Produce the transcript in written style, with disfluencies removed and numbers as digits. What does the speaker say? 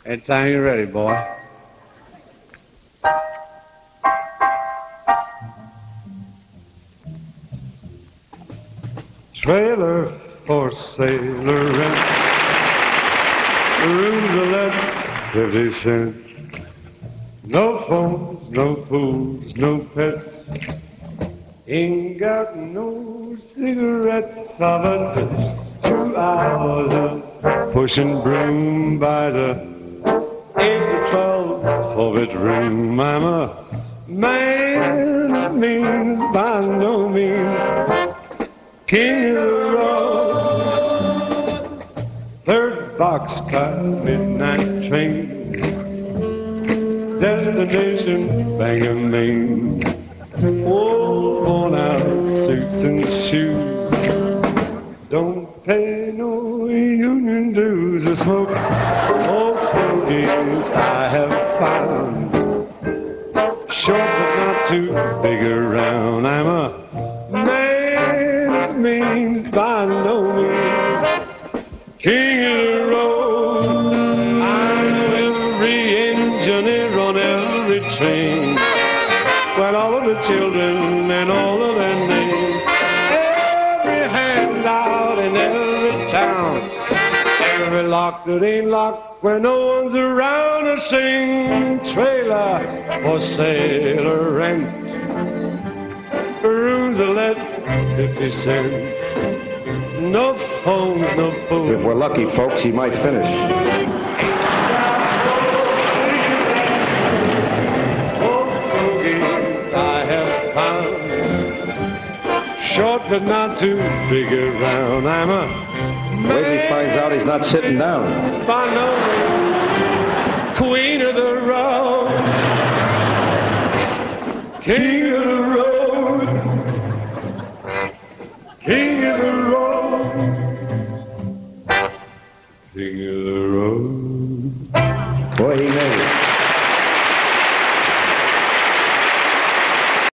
Anytime you're ready, boy. Trailer for sailor rent, rooms to let, 50 cents. No phones, no pools, no pets. Ain't got no cigarettes. I've had 2 hours of pushing broom by the 8 to 12 4-bit room. I'm a man that means by no means king of the road. 3rd boxcar, midnight train, destination Bangor, Maine. Old worn out suits and shoes, don't pay no union dues. To smoke old stogies I have found, short but not too big around. I'm a man that means by no means king of the road. I'm every engineer on every train, when all of the children and all of their names, every handout in every town, every lock that ain't locked when no one's around to sing. Trailer for sailor rent, rooms to let, 50 cents. No phones, no food. If we're lucky, folks, he might finish. Short but not too big around. I'm a man. Wait till he finds out he's not sitting down. By no means queen of the road, king of the road, king of the road, king of the road. Boy, he knows.